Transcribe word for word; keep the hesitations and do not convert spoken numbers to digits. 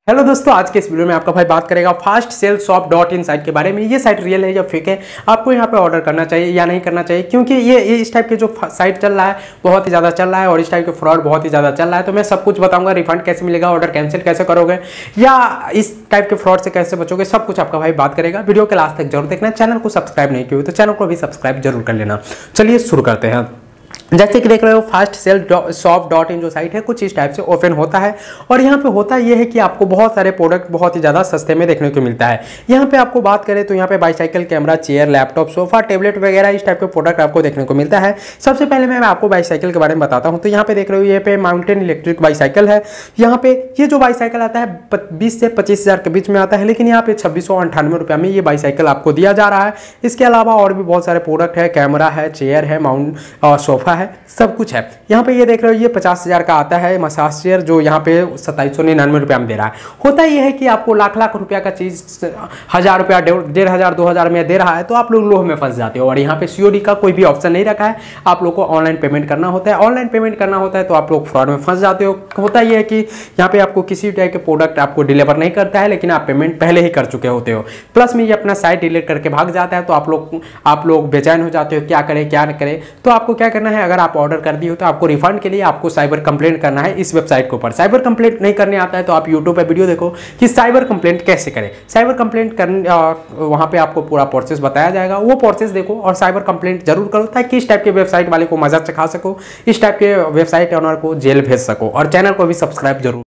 Hello दोस्तों, आज के इस वीडियो में आपका भाई बात करेगा fast sell shop dot in site के बारे में। ये साइट रियल है या फेक है, आपको यहाँ पे ऑर्डर करना चाहिए या नहीं करना चाहिए, क्योंकि ये ये इस टाइप के जो साइट चल रहा है बहुत ही ज़्यादा चल रहा है और इस टाइप के फ्रॉड बहुत ही ज़्यादा चल रहा है। तो मैं सब कुछ बताऊंगा, रिफंड कैसे मिलेगा, ऑर्डर कैंसिल कैसे करोगे या इस टाइप के फ्रॉड से कैसे बचोगे, सब कुछ आपका भाई बात करेगा। वीडियो के लास्ट तक जरूर देखना। चैनल को सब्सक्राइब नहीं किया तो चैनल को भी सब्सक्राइब जरूर कर लेना। चलिए शुरू करते हैं। जैसे कि देख रहे हो fast sell shop dot in जो साइट है कुछ इस टाइप से ओपन होता है और यहाँ पे होता ये है कि आपको बहुत सारे प्रोडक्ट बहुत ही ज़्यादा सस्ते में देखने को मिलता है। यहाँ पे आपको बात करें तो यहाँ पे bicycle, camera, chair, laptop, sofa, tablet वगैरह इस टाइप के प्रोडक्ट आपको देखने को मिलता है। सबसे पहले मैं आपको बाईसाइकिल के बारे में बताता हूँ। तो यहाँ पे देख रहे हो ये पे माउंटेन इलेक्ट्रिक बाईसाइकिल है। यहाँ पे ये जो बाईसाइकिल आता है बीस से पच्चीस हज़ार के बीच में आता है, लेकिन यहाँ पे छब्बीस सौ अंठानवे रुपये में ये बाईसाइकिल आपको दिया जा रहा है। इसके अलावा और भी बहुत सारे प्रोडक्ट है, कैमरा है, चेयर है, माउंट और सोफा है, सब कुछ है। यहाँ पे ये देख रहे हो ये पचास हज़ार का आता है मसाज चेयर, जो यहाँ पे सत्ताईस सौ निन्यानवे रुपया में दे रहा है। होता ये है कि आपको लाख लाख रुपया का चीज़ हज़ार रुपया डेढ़ हज़ार दो हज़ार में दे रहा है तो आप लोग लोह में फंस जाते हो। और यहाँ पे सीओडी का कोई भी ऑप्शन नहीं रखा है, आप लोग को ऑनलाइन पेमेंट करना होता है। ऑनलाइन पेमेंट करना होता है तो आप लोग फ्रॉड में फंस जाते हो। होता ये है कि यहाँ पे आपको किसी टाइप के प्रोडक्ट आपको डिलीवर नहीं करता है, लेकिन आप पेमेंट पहले ही कर चुके होते हो। प्लस में ये अपना साइट डिलीट करके भाग जाता है, तो आप लोग आप लोग बेचैन हो जाते हो क्या करें क्या न करें। तो आपको क्या करना है, अगर आप ऑर्डर कर दिए हो तो आपको रिफंड के लिए आपको साइबर कंप्लेंट करना है इस वेबसाइट के ऊपर। साइबर कंप्लेंट नहीं करने आता है तो आप यूट्यूब पे वीडियो देखो कि साइबर कंप्लेंट कैसे करें। साइबर कंप्लेंट करने वहां पे आपको पूरा प्रोसेस बताया जाएगा, वो प्रोसेस देखो और साइबर कंप्लेंट जरूर करो ताकि इस टाइप के वेबसाइट वाले को मजा चखा सको, इस टाइप के वेबसाइट ओनर को जेल भेज सको। और चैनल को भी सब्सक्राइब जरूर